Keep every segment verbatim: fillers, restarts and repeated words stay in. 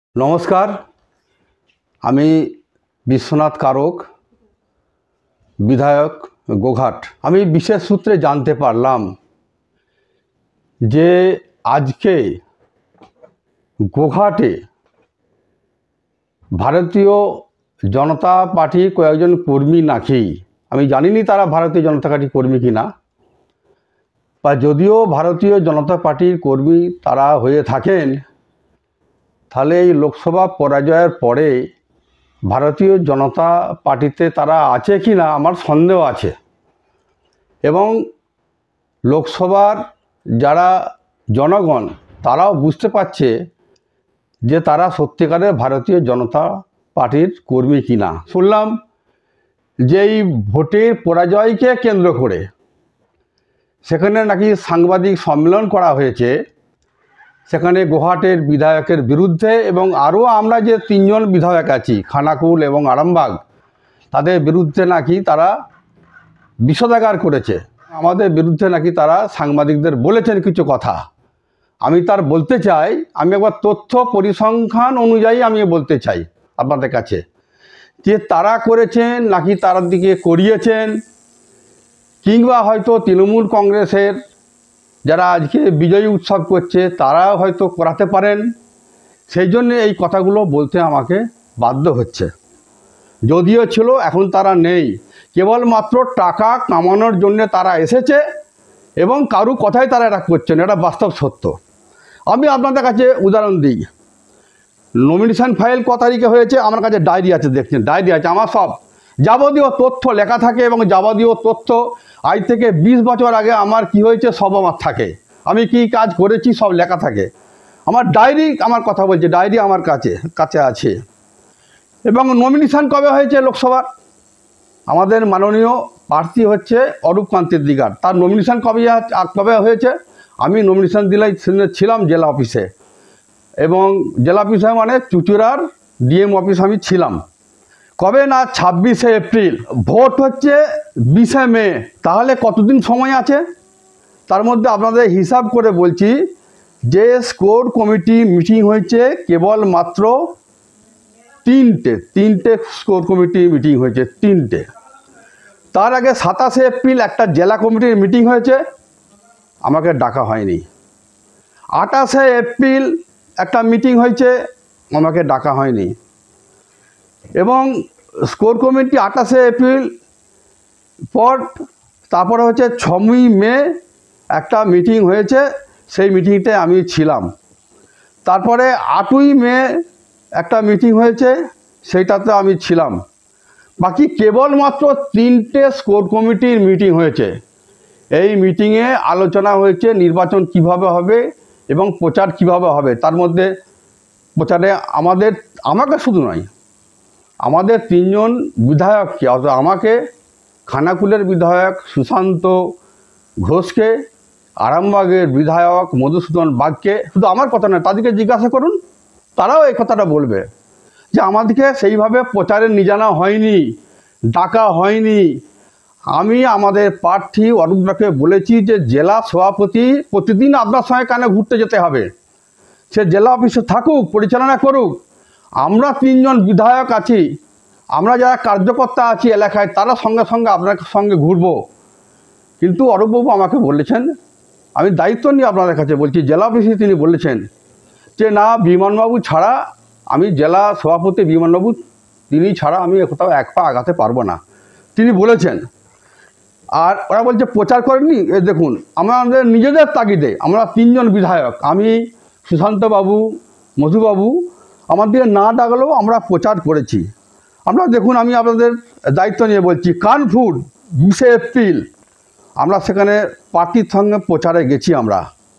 নমস্কার, আমি বিশ্বনাথ কারক, বিধায়ক গোঘাট। আমি বিশেষ সূত্রে জানতে পারলাম যে আজকে গোঘাটে ভারতীয় জনতা পার্টির কয়েকজন কর্মী নাকি, আমি জানিনি তারা ভারতীয় জনতা পার্টির কর্মী কিনা, বা যদিও ভারতীয় জনতা পার্টির কর্মী তারা হয়ে থাকেন, তাহলে এই লোকসভা পরাজয়ের পরে ভারতীয় জনতা পার্টিতে তারা আছে কি না আমার সন্দেহ আছে। এবং লোকসভার যারা জনগণ তারাও বুঝতে পারছে যে তারা সত্যিকারের ভারতীয় জনতা পার্টির কর্মী কিনা। শুনলাম যে এই ভোটের পরাজয়কে কেন্দ্র করে সেখানে নাকি সাংবাদিক সম্মেলন করা হয়েছে, সেখানে গোঘাটের বিধায়কের বিরুদ্ধে এবং আরও আমরা যে তিনজন বিধায়ক আছি খানাকুল এবং আরামবাগ, তাদের বিরুদ্ধে নাকি তারা বিষোদ্গার করেছে। আমাদের বিরুদ্ধে নাকি তারা সাংবাদিকদের বলেছেন কিছু কথা। আমি তার বলতে চাই, আমি একবার তথ্য পরিসংখ্যান অনুযায়ী আমি বলতে চাই আপনাদের কাছে যে তারা করেছেন নাকি তার দিকে করিয়েছেন, কিংবা হয়তো তৃণমূল কংগ্রেসের যারা আজকে বিজয়ী উৎসব করছে তারাও হয়তো করাতে পারেন। সেই জন্য এই কথাগুলো বলতে আমাকে বাধ্য হচ্ছে। যদিও ছিল, এখন তারা নেই, কেবলমাত্র টাকা কামানোর জন্য তারা এসেছে এবং কারু কথাই তারা এটা করছেন, এটা বাস্তব সত্য। আমি আপনাদের কাছে উদাহরণ দিই। নমিনেশন ফাইল ক তারিখে হয়েছে আমার কাছে ডায়েরি আছে, দেখছেন ডায়েরি আছে, আমার সব যাবতীয় তথ্য লেখা থাকে এবং যাবতীয় তথ্য আজ থেকে বিশ বছর আগে আমার কি হয়েছে সব আমার থাকে, আমি কি কাজ করেছি সব লেখা থাকে। আমার ডায়েরি আমার কথা বলছে, ডায়েরি আমার কাছে কাছে আছে। এবং নমিনেশন কবে হয়েছে লোকসভার, আমাদের মাননীয় প্রার্থী হচ্ছে অরূপ কান্তের দিগার, তার নমিনেশন কবে কবে হয়েছে, আমি নমিনেশন দিলাই ছিলাম জেলা অফিসে, এবং জেলা অফিসে মানে চুচুড়ার ডিএম অফিস আমি ছিলাম। কবে না ছাব্বিশে এপ্রিল, ভোট হচ্ছে বিশে মে, তাহলে কতদিন সময় আছে? তার মধ্যে আপনাদের হিসাব করে বলছি যে স্কোর কমিটি মিটিং হয়েছে কেবলমাত্র তিনটে তিনটে স্কোর কমিটি মিটিং হয়েছে তিনটে। তার আগে সাতাশে এপ্রিল একটা জেলা কমিটির মিটিং হয়েছে, আমাকে ডাকা হয়নি। আঠাশে এপ্রিল একটা মিটিং হয়েছে, আমাকে ডাকা হয়নি। এবং স্কোর কমিটি আঠাশে এপ্রিল পর তারপরে হচ্ছে ছয়ই মে একটা মিটিং হয়েছে, সেই মিটিংটায় আমি ছিলাম। তারপরে আটই মে একটা মিটিং হয়েছে, সেইটাতে আমি ছিলাম। বাকি কেবলমাত্র তিনটে স্কোর কমিটির মিটিং হয়েছে। এই মিটিংয়ে আলোচনা হয়েছে নির্বাচন কিভাবে হবে এবং প্রচার কিভাবে হবে। তার মধ্যে প্রচারে আমাদের আমাকে শুধু নয়, আমাদের তিনজন বিধায়ককে, অর্থাৎ আমাকে, খানাকুলের বিধায়ক সুশান্ত ঘোষকে, আরামবাগের বিধায়ক মধুসূদন বাগকে, শুধু আমার কথা নয় তাদেরকে জিজ্ঞাসা করুন, তারাও এই কথাটা বলবে যে আমাদেরকে সেইভাবে প্রচারে নিয়ে জানা হয়নি, ডাকা হয়নি। আমি আমাদের প্রার্থী অরূপদাকে বলেছি যে জেলা সভাপতি প্রতিদিন আপনার সঙ্গে কানে ঘুরতে যেতে হবে, সে জেলা অফিসে থাকুক, পরিচালনা করুক। আমরা তিনজন বিধায়ক আছি, আমরা যারা কার্যকর্তা আছি এলাকায়, তারা সঙ্গে সঙ্গে আপনার সঙ্গে ঘুরব। কিন্তু অরূপবাবু আমাকে বলেছেন, আমি দায়িত্ব নিয়ে আপনাদের কাছে বলছি, জেলা অফিসে তিনি বলেছেন যে না, বিমানবাবু ছাড়া, আমি জেলা সভাপতি বিমানবাবু তিনি ছাড়া আমি কোথাও এক পা আগাতে পারবো না, তিনি বলেছেন। আর ওরা বলছে প্রচার করেননি। এ দেখুন, আমাদের নিজেদের তাগিদে আমরা তিনজন বিধায়ক, আমি, সুশান্তবাবু, মধুবাবু, আমাদের না ডাকলেও আমরা প্রচার করেছি। আমরা দেখুন, আমি আপনাদের দায়িত্ব নিয়ে বলছি, কানপুর বিশে এপ্রিল আমরা সেখানে পার্টির সঙ্গে প্রচারে গেছি। আমরা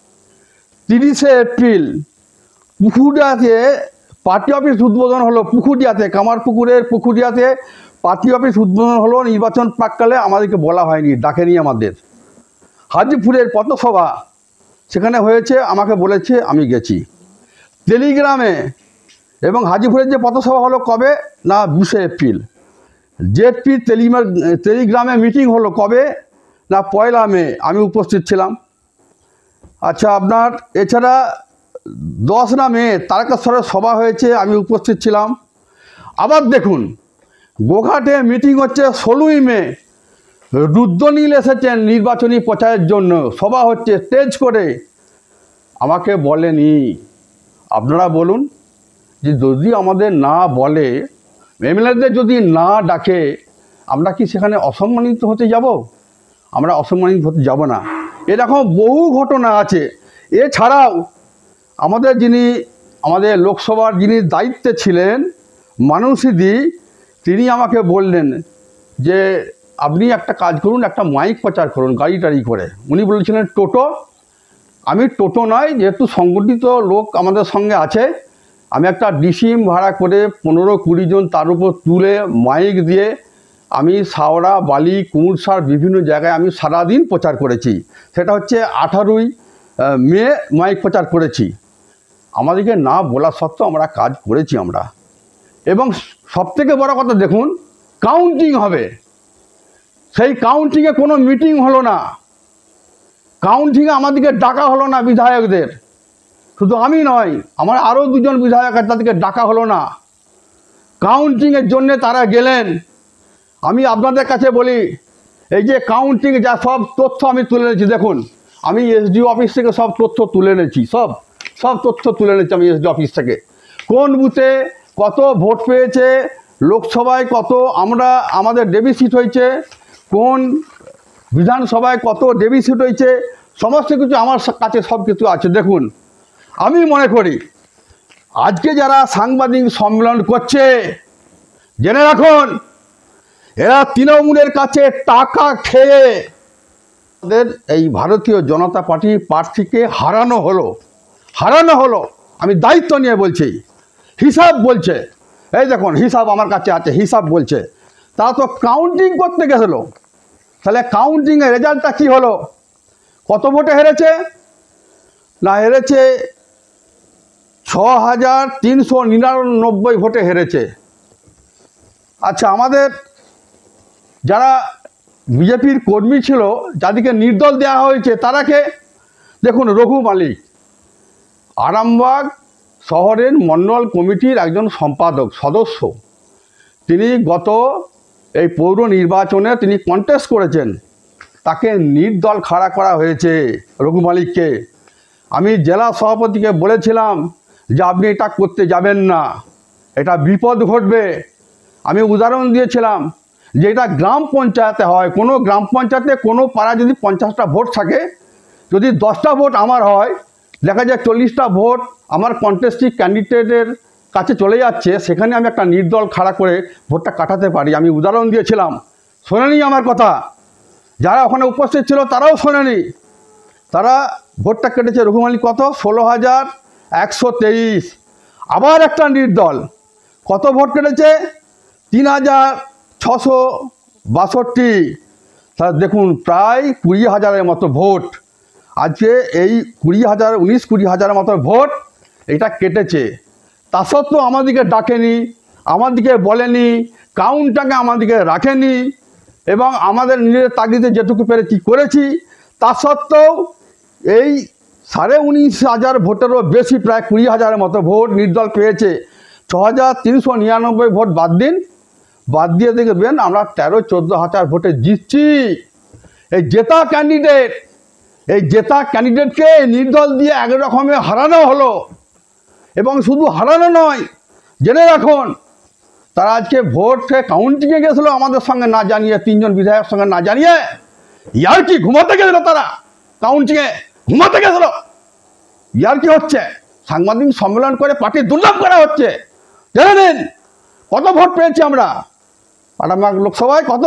তিরিশে এপ্রিল পুকুরিয়াতে পার্টি অফিস উদ্বোধন হলো, পুকুরিয়াতে, কামারপুকুরের পুকুরিয়াতে পার্টি অফিস উদ্বোধন হলো নির্বাচন প্রাককালে, আমাদেরকে বলা হয়নি, ডাকেনি আমাদের। হাজিপুরের পথসভা সেখানে হয়েছে, আমাকে বলেছে, আমি গেছি। টেলিগ্রামে এবং হাজিপুরের যে পথসভা হলো কবে না বিশে এপ্রিল। জেডপি টেলিগ্রাম টেলিগ্রামে মিটিং হলো কবে না পয়লা মে, আমি উপস্থিত ছিলাম। আচ্ছা, আপনার এছাড়া দশ না মে তারকেশ্বরের সভা হয়েছে, আমি উপস্থিত ছিলাম। আবার দেখুন গোঘাটে মিটিং হচ্ছে ষোলোই মে, রুদ্রনীল এসেছেন নির্বাচনী প্রচারের জন্য, সভা হচ্ছে স্টেজ করে, আমাকে বলেনি। আপনারা বলুন যে যদি আমাদের না বলে, এমএলএদের যদি না ডাকে, আমরা কি সেখানে অসম্মানিত হতে যাব? আমরা অসম্মানিত হতে যাব না। এরকম বহু ঘটনা আছে। এছাড়াও আমাদের যিনি আমাদের লোকসভার যিনি দায়িত্বে ছিলেন মানুষীদি, তিনি আমাকে বললেন যে আপনি একটা কাজ করুন, একটা মাইক প্রচার করুন গাড়ি টাড়ি করে। উনি বলেছিলেন টোটো, আমি টোটো নয়, যেহেতু সংগঠিত লোক আমাদের সঙ্গে আছে, আমি একটা ডিসিম ভাড়া করে পনেরো কুড়ি জন তার উপর তুলে মাইক দিয়ে আমি সাওড়া, বালি, কুমুরসার বিভিন্ন জায়গায় আমি সারাদিন প্রচার করেছি। সেটা হচ্ছে আঠারোই মে মাইক প্রচার করেছি। আমাদেরকে না বলা সত্ত্বেও আমরা কাজ করেছি আমরা। এবং সবথেকে বড় কথা দেখুন, কাউন্টিং হবে, সেই কাউন্টিংয়ে কোনো মিটিং হলো না, কাউন্টিংয়ে আমাদেরকে ডাকা হলো না বিধায়কদের। শুধু আমি নয়, আমার আরও দুজন বিধায়ক তাদেরকে ডাকা হলো না। কাউন্টিংয়ের জন্যে তারা গেলেন। আমি আপনাদের কাছে বলি, এই যে কাউন্টিং যা সব তথ্য আমি তুলে এনেছি, দেখুন আমি এসডিও অফিস থেকে সব তথ্য তুলে এনেছি, সব সব তথ্য তুলে এনেছি আমি এসডিও অফিস থেকে। কোন বুথে কত ভোট পেয়েছে, লোকসভায় কত আমরা আমাদের ডেবিসিট হয়েছে, কোন বিধানসভায় কত ডেবিসিট হয়েছে, সমস্ত কিছু আমার কাছে সব কিছু আছে। দেখুন, আমি মনে করি আজকে যারা সাংবাদিক সম্মেলন করছে, জেনে রাখুন এরা তৃণমূলের কাছে টাকা খেয়ে তাদের এই ভারতীয় জনতা পার্টির প্রার্থীকে হারানো হলো হারানো হলো আমি দায়িত্ব নিয়ে বলছি। হিসাব বলছে, এই দেখুন হিসাব আমার কাছে আছে, হিসাব বলছে। তারা তো কাউন্টিং করতে গেছিলো, তাহলে কাউন্টিংয়ের রেজাল্টটা কী হলো? কত ভোটে হেরেছে? না, হেরেছে ছ হাজার তিনশো নিরানব্বই ভোটে হেরেছে। আচ্ছা, আমাদের যারা বিজেপির কর্মী ছিল, যাদেরকে নির্দল দেওয়া হয়েছে, তারাকে দেখুন, রঘু মালিক আরামবাগ শহরের মণ্ডল কমিটির একজন সম্পাদক সদস্য, তিনি গত এই পৌর নির্বাচনে তিনি কন্টেস্ট করেছেন, তাকে নির্দল খাড়া করা হয়েছে রঘু মালিককে। আমি জেলা সভাপতিকে বলেছিলাম যে আপনি এটা করতে যাবেন না, এটা বিপদ ঘটবে। আমি উদাহরণ দিয়েছিলাম যে এটা গ্রাম পঞ্চায়েতে হয়, কোনো গ্রাম পঞ্চায়েতে কোনো পাড়া যদি পঞ্চাশটা ভোট থাকে, যদি দশটা ভোট আমার হয়, দেখা যায় চল্লিশটা ভোট আমার কন্টেস্টিং ক্যান্ডিডেটের কাছে চলে যাচ্ছে, সেখানে আমি একটা নির্দল খাড়া করে ভোটটা কাটাতে পারি। আমি উদাহরণ দিয়েছিলাম, শোনেনি আমার কথা। যারা ওখানে উপস্থিত ছিল তারাও শোনেনি, তারা ভোটটা কেটেছে রঘু মালিক কত, ষোলো হাজার একশো তেইশ। আবার একটা নির্দল কত ভোট কেটেছে, তিন হাজার ছশো বাষট্টি। তাহলে দেখুন, প্রায় কুড়ি হাজারের মতো ভোট আজকে এই কুড়ি হাজার উনিশ কুড়ি হাজারের মতো ভোট এটা কেটেছে। তা সত্ত্বেও আমাদেরকে ডাকেনি, আমাদেরকে বলেনি, কাউন্টটাকে আমাদেরকে রাখেনি, এবং আমাদের নিজেদের তাগিদে যেটুকু পেরেছি করেছি। তা সত্ত্বেও এই সাড়ে উনিশ হাজার ভোটেরও বেশি, প্রায় কুড়ি হাজারের মতো ভোট নির্দল পেয়েছে। ছ হাজার তিনশো নিরানব্বই ভোট বাদ দিন, বাদ দিয়ে দেখবেন আমরা তেরো চোদ্দো হাজার ভোটে জিতছি। এই জেতা ক্যান্ডিডেট এই জেতা ক্যান্ডিডেটকে নির্দল দিয়ে এক রকমের হারানো হলো। এবং শুধু হারানো নয়, জেনে রাখুন তারা আজকে ভোটে কাউন্টিংয়ে গেছিলো আমাদের সঙ্গে না জানিয়ে, তিনজন বিধায়কের সঙ্গে না জানিয়ে। ইয়ার কি ঘুমাতে গেছিলো, তারা কাউন্টিংয়ে ঘুমাতে গেছিলো। ইয়ার কি হচ্ছে, সাংবাদিক সম্মেলন করে পার্টি দুর্নাম করা হচ্ছে। জেনে নিন কত ভোট পেয়েছি আমরা আরামবাগ লোকসভায়, কত,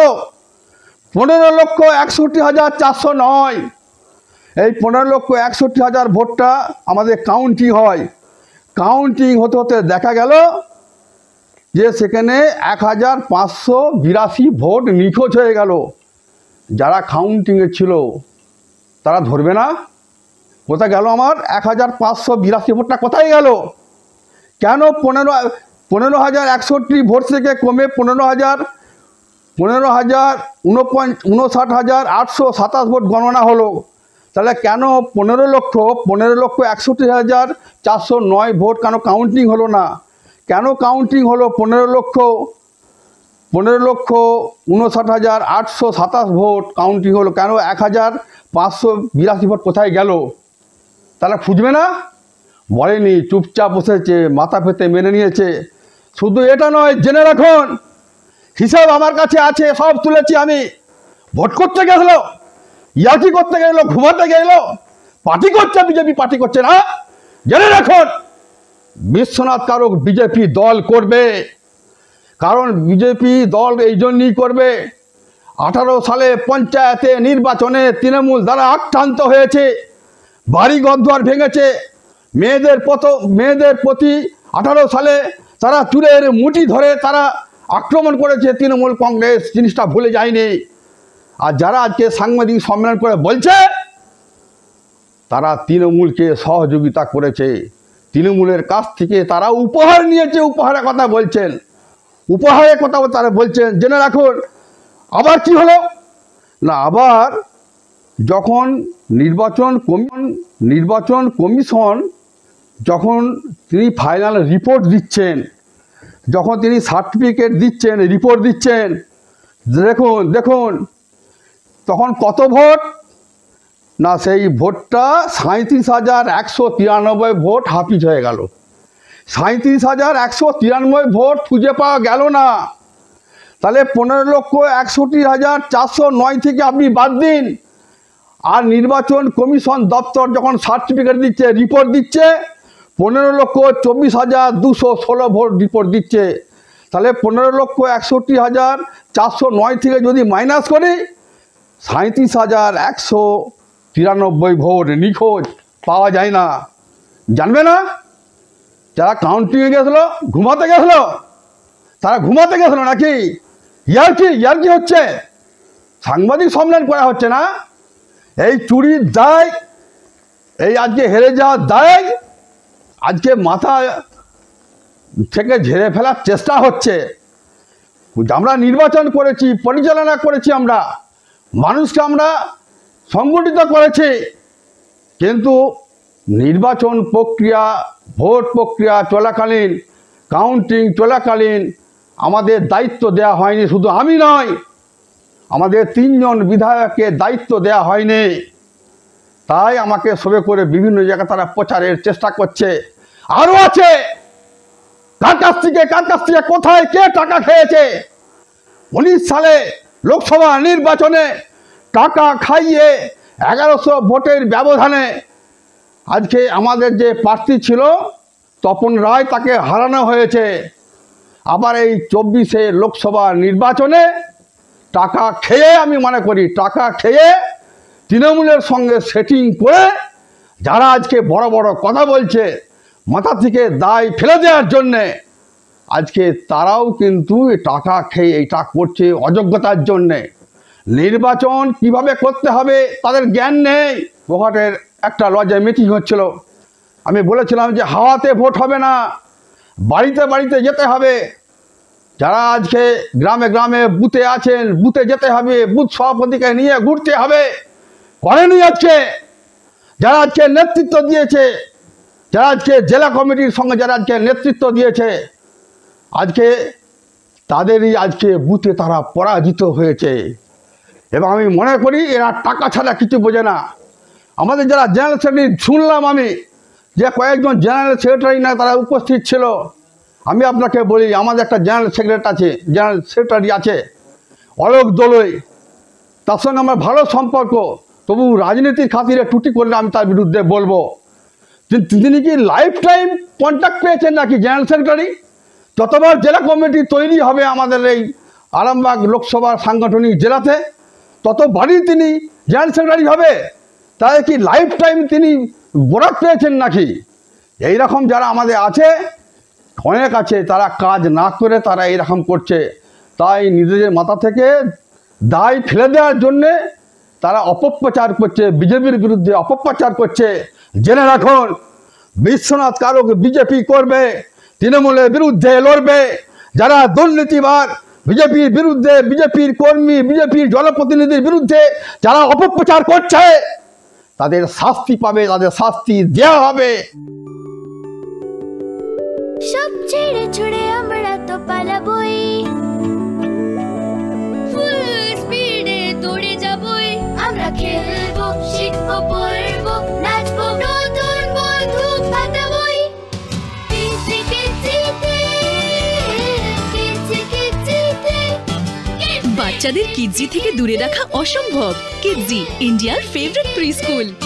পনেরো লক্ষ একষট্টি হাজার চারশো নয়। এই পনেরো লক্ষ একষট্টি হাজার ভোটটা আমাদের কাউন্টিং হয়। কাউন্টিং হতে হতে দেখা গেল যে সেখানে এক হাজার পাঁচশো বিরাশি ভোট নিখোঁজ হয়ে গেল। যারা কাউন্টিংয়ে ছিল তারা ধরবে না? কোথায় গেল আমার এক হাজার পাঁচশো বিরাশি ভোটটা, কোথায় গেল? কেন পনেরো পনেরো হাজার একষট্টি ভোট থেকে কমে পনেরো হাজার পনেরো হাজার উনপঞ্চ উনষাট হাজার আটশো সাতাশ ভোট গণনা হলো? তাহলে কেন পনেরো লক্ষ পনেরো লক্ষ একষট্টি হাজার চারশো নয় ভোট কেন কাউন্টিং হলো না? কেন কাউন্টিং হলো পনেরো লক্ষ পনেরো লক্ষ উনষাট হাজার আটশো সাতাশ ভোট কাউন্টিং হলো? কেন এক হাজার পাঁচশো বিরাশি ভোট কোথায় গেল? তাহলে খুঁজবে না? বলেনি, চুপচাপ বসেছে, মাথা পেতে মেনে নিয়েছে। শুধু এটা নয়, জেনে রাখুন, হিসাব আমার কাছে আছে, সব তুলেছি আমি। ভোট করতে গেল, ইয়াকি করতে গেল, ঘুমাতে গেল, পার্টি করছে, বিজেপি পার্টি করছে না। জেনে রাখুন, বিশ্বনাথ কারক বিজেপি দল করবে। কারণ বিজেপি দল এই জন্যই করবে, আঠারো সালে পঞ্চায়েতে নির্বাচনে তৃণমূল দ্বারা আক্রান্ত হয়েছে, বাড়ি ঘর ভেঙেছে, মেয়েদের পত মেয়েদের প্রতি আঠারো সালে তারা চুলের মুঠি ধরে তারা আক্রমণ করেছে তৃণমূল কংগ্রেস, জিনিসটা ভুলে যায়নি। আর যারা আজকে সাংবাদিক সম্মেলন করে বলছে তারা তৃণমূলকে সহযোগিতা করেছে, তৃণমূলের কাছ থেকে তারা উপহার নিয়েছে, উপহারের কথা বলছেন, উপহারের কথা তারা বলছেন। জেনে রাখুন, আবার কি হলো না, আবার যখন নির্বাচন কমিশন নির্বাচন কমিশন যখন তিনি ফাইনাল রিপোর্ট দিচ্ছেন, যখন তিনি সার্টিফিকেট দিচ্ছেন, রিপোর্ট দিচ্ছেন, দেখুন দেখুন তখন কত ভোট না, সেই ভোটটা সাঁত্রিশ হাজার একশো তিরানব্বই ভোট হাফিজ হয়ে গেল। সাঁত্রিশ হাজার একশো তিরানব্বই ভোট খুঁজে পাওয়া গেল না। তাহলে পনেরো লক্ষ একষট্টি হাজার চারশো নয় থেকে আপনি বাদ দিন। আর নির্বাচন কমিশন দপ্তর যখন সার্টিফিকেট দিচ্ছে, রিপোর্ট দিচ্ছে, পনেরো লক্ষ চব্বিশ হাজার দুশো ষোলো ভোট রিপোর্ট দিচ্ছে। তাহলে পনেরো লক্ষ একষট্টি হাজার চারশো নয় থেকে যদি মাইনাস করি, সাঁত্রিশ হাজার একশো তিরানব্বই ভোট নিখোঁজ, পাওয়া যায় না। জানবে না, যারা কাউন্টিংয়ে গেছিলো, ঘুমাতে গেছিলো, তারা ঘুমাতে গেছিলো নাকি? ইয়ার কি ইয়ার কি হচ্ছে? সাংবাদিক সম্মেলন করা হচ্ছে না? এই চুরির দায়, এই আজকে হেরে যাওয়ার দায় আজকে মাথা থেকে ঝেড়ে ফেলার চেষ্টা হচ্ছে। আমরা নির্বাচন করেছি, পরিচালনা করেছি, আমরা মানুষকে আমরা সংগঠিত করেছি, কিন্তু নির্বাচন প্রক্রিয়া, ভোট প্রক্রিয়া চলাকালীন, কাউন্টিং চলাকালীন আমাদের দায়িত্ব দেওয়া হয়নি। শুধু আমি নয়, আমাদের তিনজন বিধায়ককে দায়িত্ব দেওয়া হয়নি। তাই আমাকে সবে করে বিভিন্ন জায়গায় তারা প্রচারের চেষ্টা করছে। আরও আছে, কার কাছ থেকে কার কাছ থেকে কোথায় কে টাকা খেয়েছে। উনিশ সালে লোকসভা নির্বাচনে টাকা খাইয়ে এগারোশো ভোটের ব্যবধানে আজকে আমাদের যে প্রার্থী ছিল তপন রায়, তাকে হারানো হয়েছে। আবার এই চব্বিশে লোকসভা নির্বাচনে টাকা খেয়ে, আমি মনে করি টাকা খেয়ে তৃণমূলের সঙ্গে সেটিং করে যারা আজকে বড় বড় কথা বলছে, মাথা থেকে দায় ফেলে দেওয়ার জন্যে, আজকে তারাও কিন্তু টাকা খেয়ে এইটা করছে অযোগ্যতার জন্যে। নির্বাচন কিভাবে করতে হবে তাদের জ্ঞান নেই। গোহাটের একটা লজে মিটিং হচ্ছিল, আমি বলেছিলাম যে হাওয়াতে ভোট হবে না, বাড়িতে বাড়িতে যেতে হবে। যারা আজকে গ্রামে গ্রামে বুথে আছেন, বুথে যেতে হবে, বুথ সভাপতিকে নিয়ে ঘুরতে হবে, করেনি আজকে। যারা আজকে নেতৃত্ব দিয়েছে, যারা আজকে জেলা কমিটির সঙ্গে যারা আজকে নেতৃত্ব দিয়েছে, আজকে তাদেরই আজকে বুথে তারা পরাজিত হয়েছে। এবং আমি মনে করি এরা টাকা ছাড়া কিছু বোঝে না। আমাদের যারা জেনারেল সেক্রেটারি, শুনলাম আমি যে কয়েকজন জেনারেল সেক্রেটারি না তারা উপস্থিত ছিল। আমি আপনাকে বলি, আমাদের একটা জেনারেল সেক্রেটারি আছে, জেনারেল সেক্রেটারি আছে অলোক দোলই, তার সঙ্গে আমার ভালো সম্পর্ক। তবু রাজনীতির খাতিরে টুটি করলে আমি তার বিরুদ্ধে বলবো। তিনি কি লাইফ টাইম কন্ট্যাক্ট পেয়েছেন নাকি জেনারেল সেক্রেটারি? যতবার জেলা কমিটি তৈরি হবে আমাদের এই আরামবাগ লোকসভার সাংগঠনিক জেলাতে, ততবারই তিনি জেনারেল সেক্রেটারি হবে। তাই কি লাইফ টাইম তিনি বরাত পেয়েছেন নাকি? এই রকম যারা আমাদের আছে, অনেক আছে, তারা কাজ না করে তারা এইরকম করছে। তাই নিজেদের মাথা থেকে দায় ফেলে দেওয়ার জন্যে তারা অপপ্রচার করছে, বিজেপির বিরুদ্ধে অপপ্রচার করছে। জেনে রাখুন, বিশ্বনাথ কারক বিজেপি করবে, তৃণমূলের বিরুদ্ধে লড়বে। যারা দুর্নীতিবাদ, বিজেপির বিরুদ্ধে, বিজেপির কর্মী, বিজেপির জনপ্রতিনিধির বিরুদ্ধে যারা অপপ্রচার করছে, তাদের শাস্তি পাবে, তাদের শাস্তি দেওয়া হবে। সব ছেড়ে ছুড়ে আমরা তো পালাবই, ফুল স্পিডে দৌড়ে যাবই। আমরা খেলবো, শিখবো, পড়বো, নাচবো, নতুন বন্ধু পাতাবই। কিচি কিচিতে, কিচি কিচিতে। বাচ্চাদের কিডজি থেকে দূরে রাখা অসম্ভব। কিডজি, ইন্ডিয়ার ফেভারিট প্রি স্কুল।